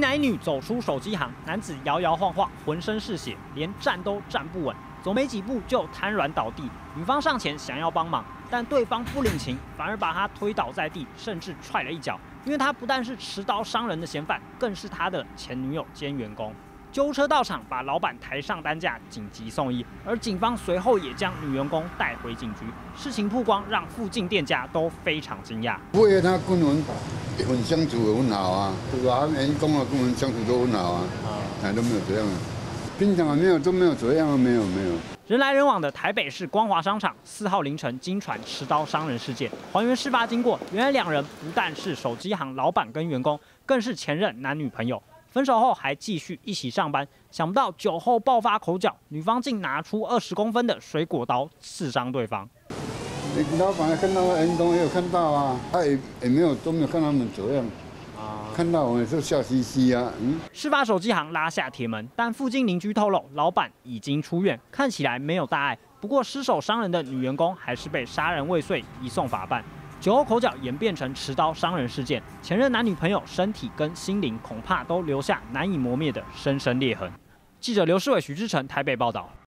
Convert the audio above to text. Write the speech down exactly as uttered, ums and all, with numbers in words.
男一女走出手机行，男子摇摇晃晃，浑身是血，连站都站不稳，走没几步就瘫软倒地。女方上前想要帮忙，但对方不领情，反而把他推倒在地，甚至踹了一脚。因为他不但是持刀伤人的嫌犯，更是他的前女友兼员工。 救护车到场，把老板抬上担架，紧急送医。而警方随后也将女员工带回警局。事情曝光，让附近店家都非常惊讶。 不会，他跟我们很相处很好啊，对吧？员工啊，跟我们相处都很好啊，啊都没有这样啊。平常啊没有都没有这样啊，没有没有。 人来人往的台北市光华商场，四号凌晨惊传持刀伤人事件。还原事发经过，原来两人不但是手机行老板跟员工，更是前任男女朋友。 分手后还继续一起上班，想不到酒后爆发口角，女方竟拿出二十公分的水果刀刺伤对方。 老板看到员工也有看到啊，他也也没有都没有看他们这样啊，看到我们就笑嘻嘻啊。嗯。事发手机行拉下铁门，但附近邻居透露，老板已经出院，看起来没有大碍。不过失手伤人的女员工还是被杀人未遂移送法办。 酒后口角演变成持刀伤人事件，前任男女朋友身体跟心灵恐怕都留下难以磨灭的深深裂痕。记者刘世伟、徐志成台北报道。